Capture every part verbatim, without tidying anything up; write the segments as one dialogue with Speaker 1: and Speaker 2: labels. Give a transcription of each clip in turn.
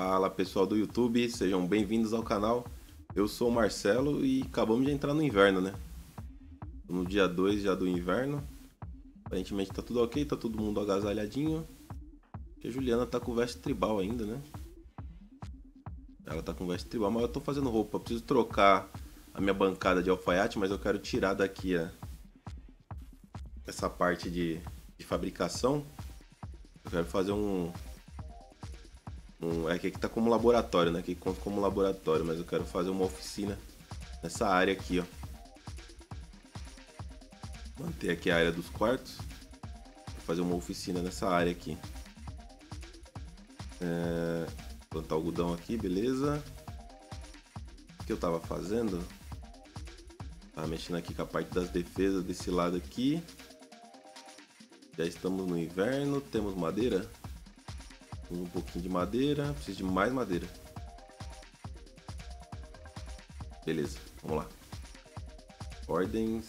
Speaker 1: Fala pessoal do YouTube, sejam bem-vindos ao canal. Eu sou o Marcelo e acabamos de entrar no inverno, né? No dia dois já do inverno. Aparentemente tá tudo ok, tá todo mundo agasalhadinho. E a Juliana tá com veste tribal ainda, né? Ela tá com veste tribal, mas eu tô fazendo roupa. Eu preciso trocar a minha bancada de alfaiate, mas eu quero tirar daqui a... essa parte de, de fabricação. Eu quero fazer um... Um, é que aqui tá como laboratório, né? Aqui conta como laboratório, mas eu quero fazer uma oficina nessa área aqui, ó. Manter aqui a área dos quartos. Vou fazer uma oficina nessa área aqui. É, plantar algodão aqui, beleza. O que eu tava fazendo? Tava mexendo aqui com a parte das defesas desse lado aqui. Já estamos no inverno, temos madeira. Um pouquinho de madeira, preciso de mais madeira. Beleza, vamos lá. Ordens.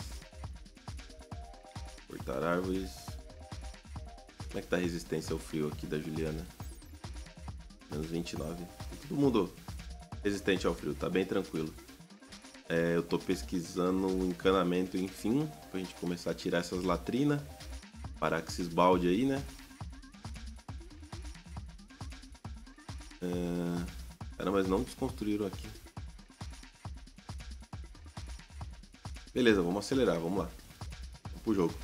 Speaker 1: Cortar árvores. Como é que tá a resistência ao frio aqui da Juliana? Menos vinte e nove. Todo mundo resistente ao frio, tá bem tranquilo. É, eu tô pesquisando o encanamento, enfim, pra gente começar a tirar essas latrinas. Parar com esses balde aí, né? É... Cara, mas não desconstruíram aqui. Beleza, vamos acelerar, vamos lá. Vamos pro jogo.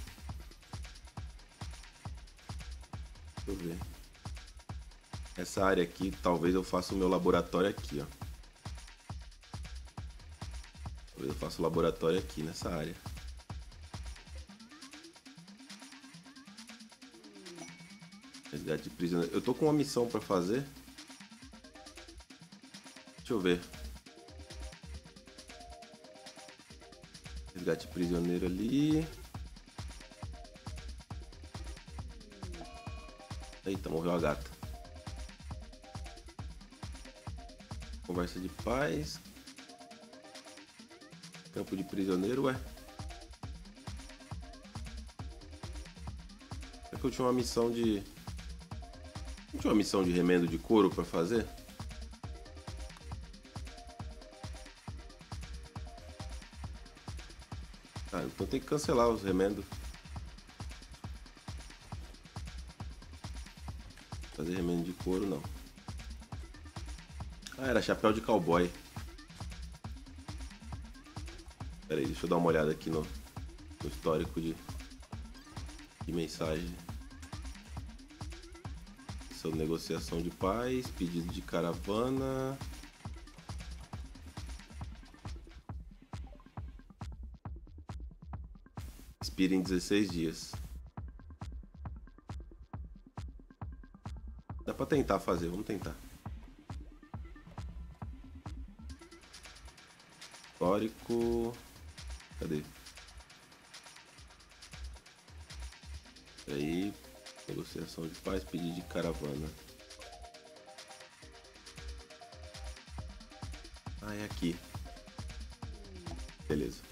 Speaker 1: Deixa eu ver. Essa área aqui, talvez eu faça o meu laboratório aqui, ó. Talvez eu faça o laboratório aqui nessa área. Resgate de prisioneiro. Eu tô com uma missão pra fazer. Deixa eu ver. Resgate prisioneiro ali. Eita, morreu a gata. Conversa de paz. Campo de prisioneiro, ué. É que eu tinha uma missão de... Não tinha uma missão de remendo de couro pra fazer? Ah, então tem que cancelar os remendos. Fazer remendo de couro, não. Ah, era chapéu de cowboy. Pera aí, deixa eu dar uma olhada aqui no, no histórico de, de mensagem. Sobre negociação de paz, pedido de caravana... Expira em dezesseis dias. Dá pra tentar fazer, vamos tentar. Histórico. Cadê? Aí. Negociação de paz, pedido de caravana. Ah, é aqui. Beleza.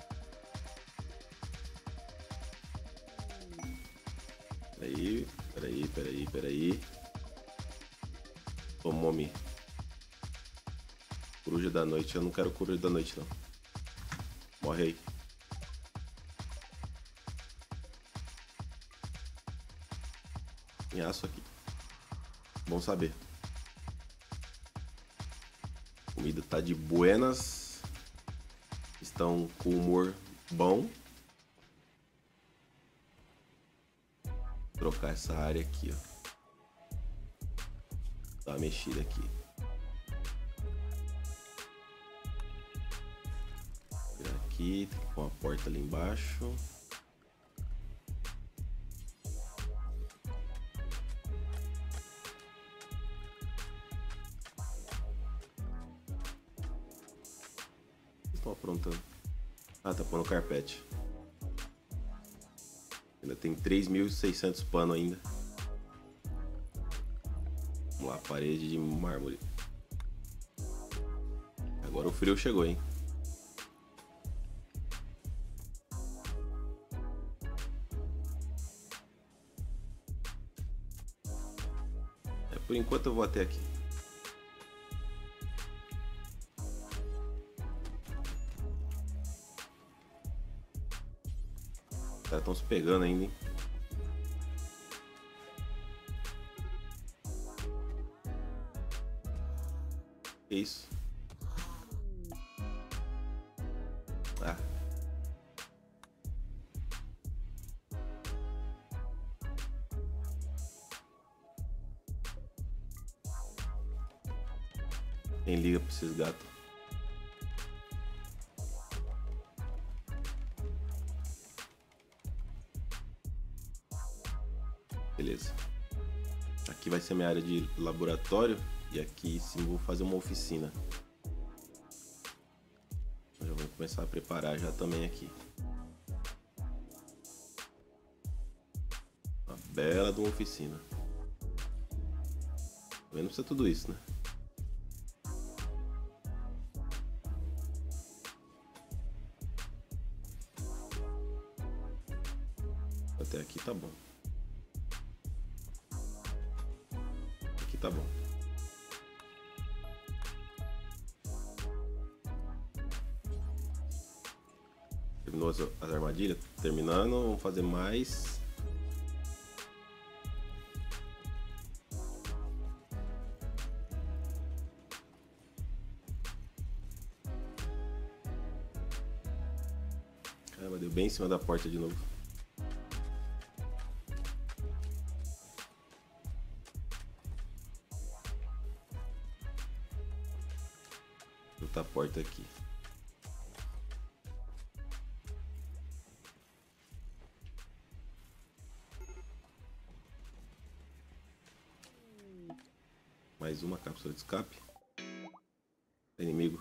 Speaker 1: Peraí, peraí, peraí, peraí. Tomomi. Coruja da noite. Eu não quero coruja da noite, não. Morre aí. Tem aço aqui. Bom saber. A comida tá de buenas. Estão com humor bom. Trocar essa área aqui, ó. Dar uma mexida aqui. Aqui, tem que pôr uma porta ali embaixo. Estão aprontando. Ah, tá pondo carpete. Ainda tem três mil e seiscentos pano ainda. Vamos lá, parede de mármore. Agora o frio chegou, hein? É, por enquanto eu vou até aqui. caras estão se pegando ainda, hein? Que isso? Ah. Quem liga pra esses gatos? Beleza. Aqui vai ser minha área de laboratório. E aqui sim vou fazer uma oficina. Já vou começar a preparar já também aqui. Uma bela de uma oficina. Também não precisa tudo isso, né? Até aqui tá bom. Aqui tá bom. Terminou as, as armadilhas? Terminando, vamos fazer mais. Caramba, deu bem em cima da porta de novo. Vou botar a porta aqui. Mais uma cápsula de escape. Inimigo.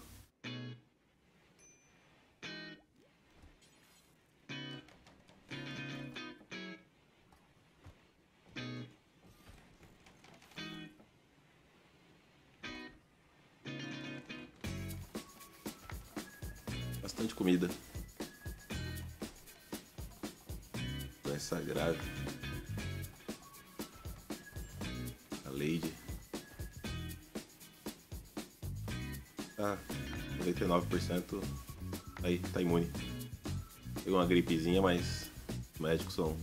Speaker 1: Bastante comida. Não é sagrado. A Lady. Ah, noventa e nove por cento aí, tá imune. Pegou uma gripezinha, mas os médicos são,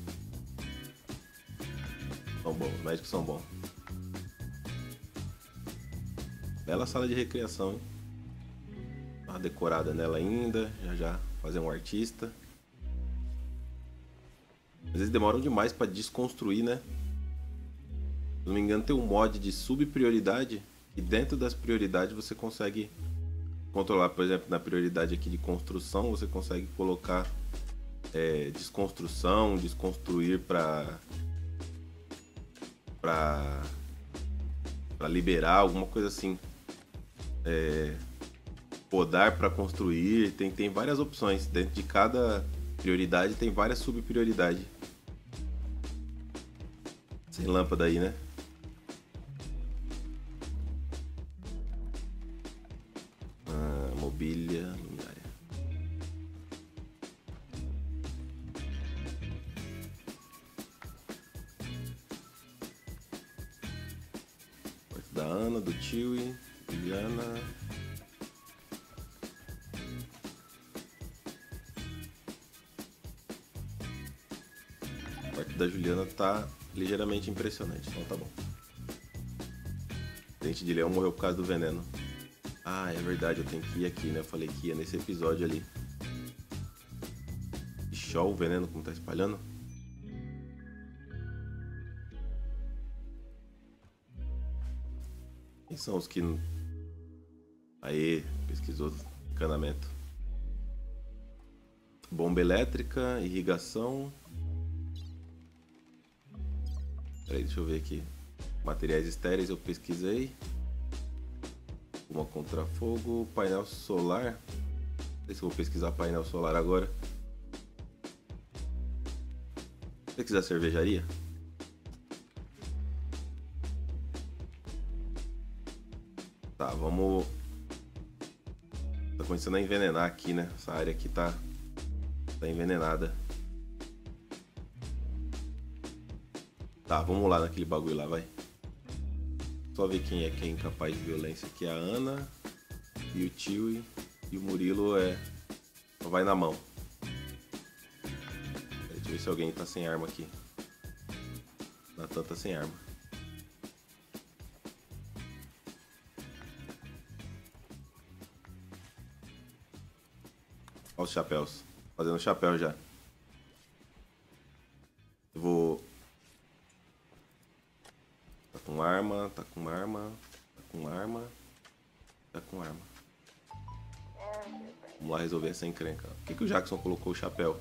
Speaker 1: são bons, os médicos são bons. Bela sala de recreação, hein? Uma decorada nela ainda, já já fazer um artista. Às vezes demoram demais para desconstruir, né? Se não me engano tem um mod de subprioridade e dentro das prioridades você consegue controlar, por exemplo, na prioridade aqui de construção, você consegue colocar é, desconstrução, desconstruir para para para liberar, alguma coisa assim. É, podar para construir, tem, tem várias opções. Dentro de cada prioridade tem várias subprioridades. Sem lâmpada aí, né? Mobília, luminária. Quarto da Ana, do Tiwi, Juliana. O quarto da Juliana tá ligeiramente impressionante, então tá bom. Dente de leão morreu por causa do veneno. Ah, é verdade, eu tenho que ir aqui, né? Eu falei que ia nesse episódio ali. Ixi, ó o veneno como tá espalhando. Quem são os que... Aê, pesquisou encanamento. Bomba elétrica, irrigação. Peraí, deixa eu ver aqui. Materiais estéreis eu pesquisei. Uma contra fogo, painel solar. Não sei se eu vou pesquisar painel solar agora. Pesquisar cervejaria. Tá, vamos. Tá começando a envenenar aqui, né? Essa área aqui tá, tá envenenada. Tá, vamos lá naquele bagulho lá, vai. Só ver quem é que é incapaz de violência, que é a Ana e o Tiwi, e o Murilo é só vai na mão. Deixa eu ver ver se alguém tá sem arma aqui. Natan tá sem arma. Olha os chapéus. Fazendo chapéu já. Eu vou... Tá com arma, tá com arma, tá com arma, tá com arma. Vamos lá resolver essa encrenca. Por que, que o Jackson colocou o chapéu?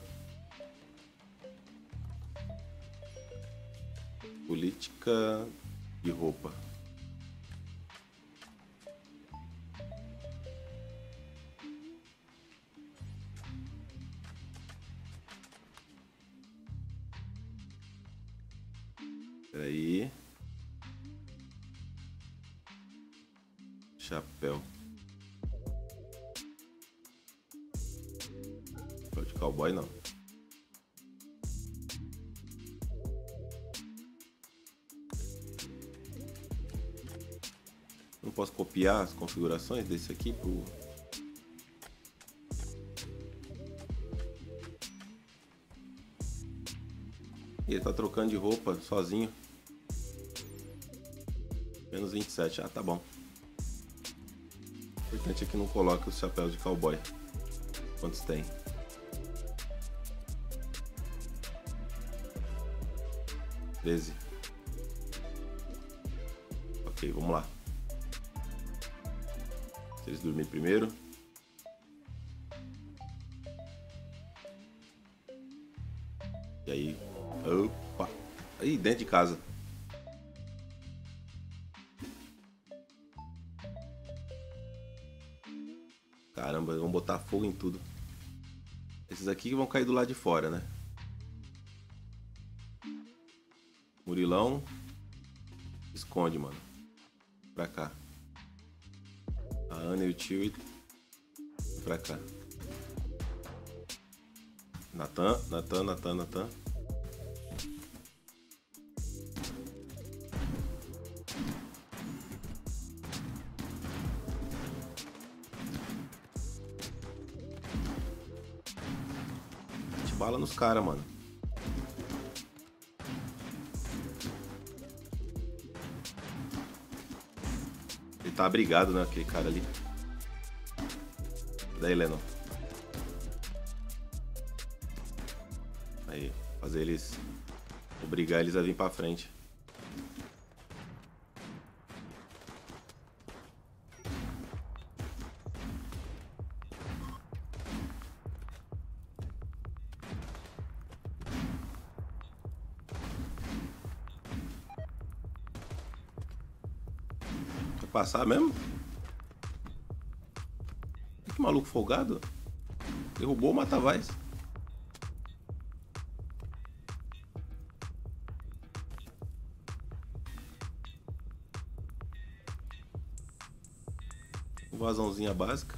Speaker 1: Política de roupa. Peraí. Chapéu. Chapéu de cowboy não. Não posso copiar as configurações desse aqui pro... Ele tá trocando de roupa sozinho. Menos vinte e sete. Ah, tá bom. O importante é que não coloque os chapéus de cowboy. Quantos tem? treze. Ok, vamos lá. Se eles dormirem primeiro. E aí... Opa! Aí, dentro de casa. Caramba, vamos botar fogo em tudo. Esses aqui vão cair do lado de fora, né? Murilão. Esconde, mano. Pra cá. A Ana e o tio pra cá. Natan, Natan, Natan, Natan. Mete bala nos caras, mano. Ele tá abrigado, né? Aquele cara ali. Daí, Lennon. Aí, fazer eles... Obrigar eles a vir pra frente. Quer passar mesmo? Que maluco folgado. Derrubou o Matavais. Invasãozinha básica.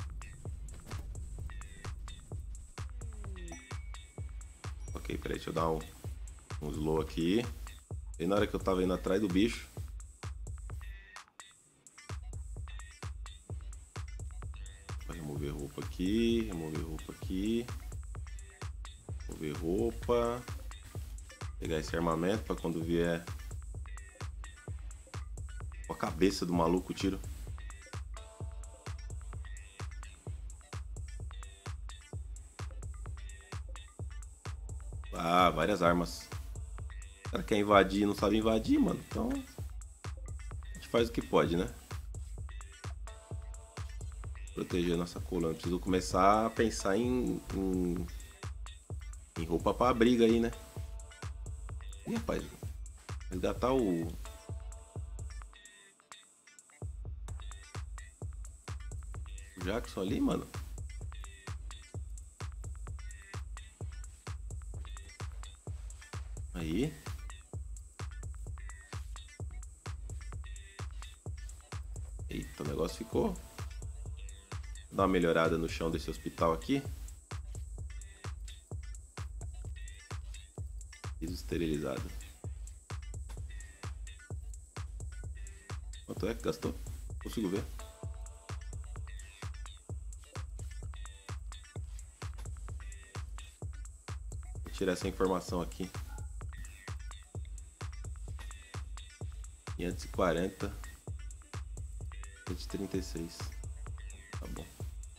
Speaker 1: Ok, peraí, deixa eu dar um, um slow aqui. E na hora que eu tava indo atrás do bicho. Vou remover roupa aqui, remover roupa aqui. Remover roupa. Pegar esse armamento pra quando vier com a cabeça do maluco o tiro. Ah, várias armas. O cara quer invadir e não sabe invadir, mano. Então a gente faz o que pode, né? Proteger a nossa coluna. Preciso começar a pensar em, em, em roupa pra briga aí, né? Ih, rapaz. Resgatar o... o Jackson ali, mano. Aí. Eita, o negócio ficou. Vou dar uma melhorada no chão desse hospital aqui. Piso esterilizado. Quanto é que gastou? Consigo ver. tirar essa informação aqui. quinhentos e quarenta. cento e trinta e seis. Tá bom.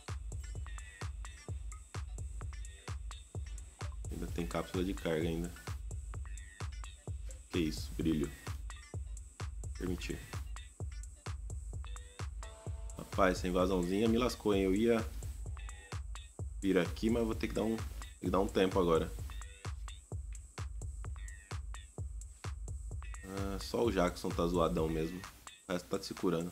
Speaker 1: Ainda tem cápsula de carga ainda. Que isso, brilho. Permitir. Rapaz, essa invasãozinha me lascou, hein? Eu ia vir aqui, mas vou ter que dar um, ter que dar um tempo agora. Ah, só o Jackson tá zoadão mesmo. O resto tá te se curando.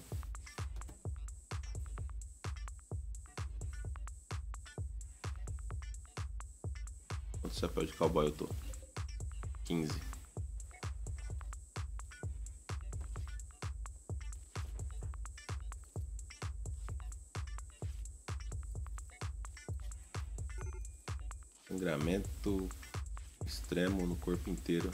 Speaker 1: Quanto chapéu de cowboy eu tô? quinze. Sangramento extremo no corpo inteiro.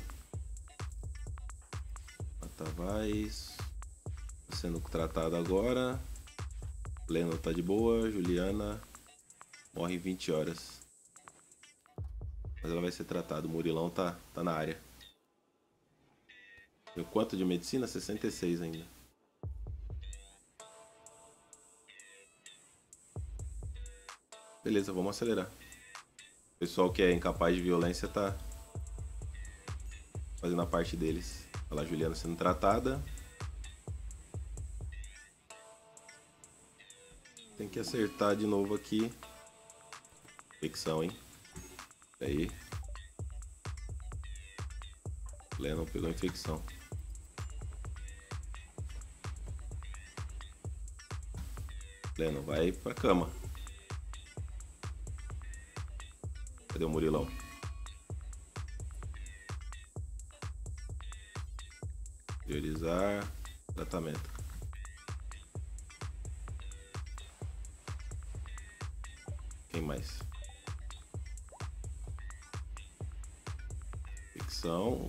Speaker 1: Tavares tá sendo tratado agora. Leno tá de boa. Juliana morre em vinte horas. Mas ela vai ser tratada. O Murilão tá, tá na área. Deu quanto de medicina? sessenta e seis ainda. Beleza, vamos acelerar. O pessoal que é incapaz de violência tá fazendo a parte deles. Olha lá, a Juliana sendo tratada. Tem que acertar de novo aqui. Infecção, hein? Aí. Lennon pegou infecção. Lennon, vai pra cama. Cadê o Murilão? Priorizar. Tratamento. Quem mais? Infecção.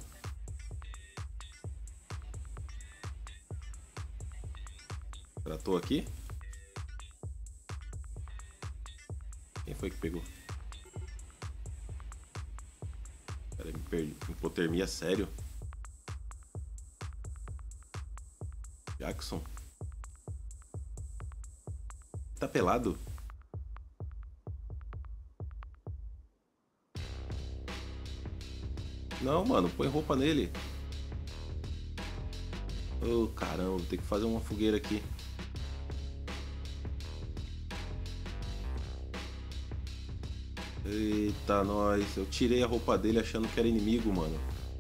Speaker 1: Tratou aqui? Quem foi que pegou? Cara, me perdi. Hipotermia, sério? Jackson? Tá pelado? Não, mano, põe roupa nele. Ô, oh, caramba, vou ter que fazer uma fogueira aqui. Eita, nós. Eu tirei a roupa dele achando que era inimigo, mano.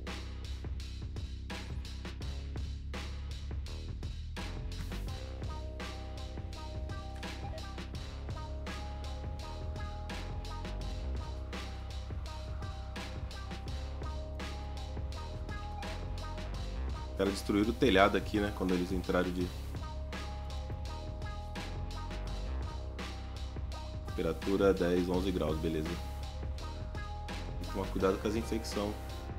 Speaker 1: Os caras destruíram o telhado aqui, né? Quando eles entraram de... Temperatura dez, onze graus, beleza. Tem que tomar cuidado com as infecções.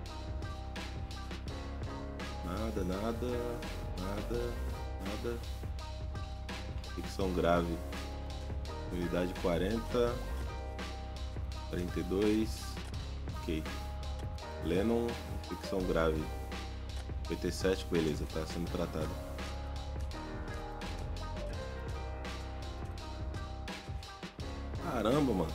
Speaker 1: Nada, nada, nada, nada. Infecção grave. Unidade quarenta. quarenta e dois. Ok. Lennon, infecção grave. cinquenta e sete, beleza, tá sendo tratado. Caramba, mano.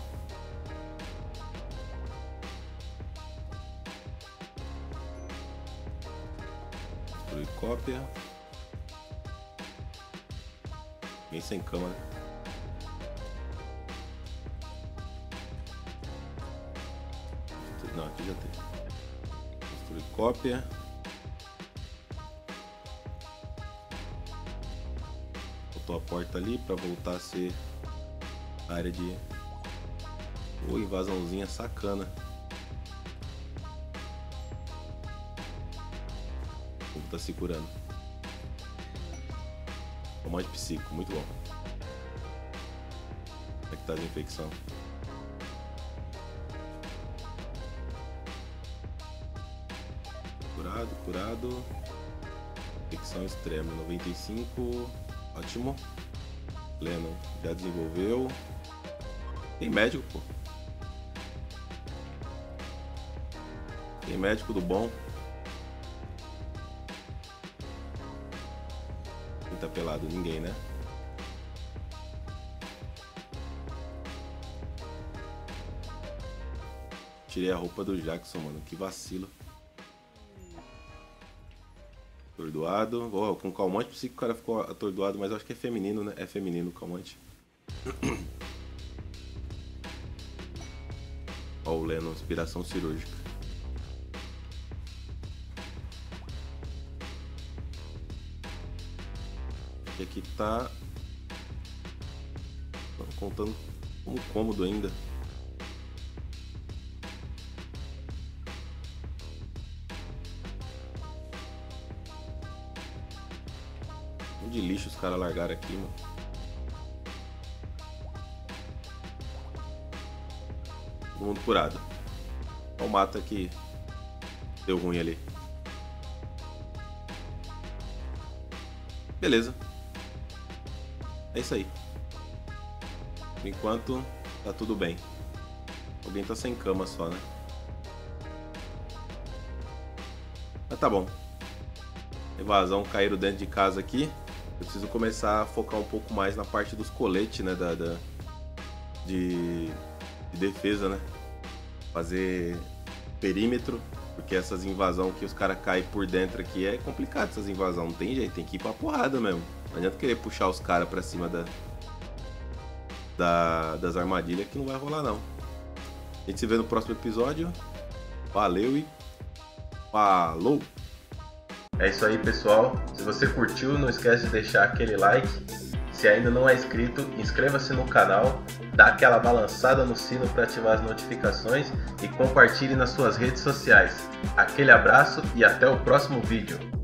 Speaker 1: Destruir cópia. Ninguém sem cama, né? Não, aqui já tem. Destruir cópia. Botou a porta ali pra voltar a ser área de... Ô, invasãozinha sacana. O povo tá se curando. Comando psíquico, muito bom. Como é que tá a infecção? Curado, curado. Infecção extrema, noventa e cinco. Ótimo. Lennon já desenvolveu. Tem médico, pô. Tem médico do bom. Quem tá pelado? Ninguém, né? Tirei a roupa do Jackson, mano. Que vacilo. Atordoado. Oh, com calmante, pensei que o cara ficou atordoado, mas eu acho que é feminino, né? É feminino o calmante. Ó, o Lennon, inspiração cirúrgica. E aqui tá... Tô contando como cômodo ainda. De lixo os caras largaram aqui, mano. Todo mundo curado. Olha o mata que deu ruim ali. Beleza. É isso aí. Por enquanto, tá tudo bem. Alguém tá sem cama só, né? Mas tá bom. Evasão caíram dentro de casa aqui. Eu preciso começar a focar um pouco mais na parte dos coletes, né, da, da de, de defesa, né, fazer perímetro, porque essas invasões que os caras caem por dentro aqui é complicado, essas invasões, não tem jeito, tem que ir pra porrada mesmo, não adianta querer puxar os caras pra cima da, da, das armadilhas que não vai rolar não. A gente se vê no próximo episódio, valeu e falou! É isso aí, pessoal. Se você curtiu, não esquece de deixar aquele like. Se ainda não é inscrito, inscreva-se no canal, dá aquela balançada no sino para ativar as notificações e compartilhe nas suas redes sociais. Aquele abraço e até o próximo vídeo.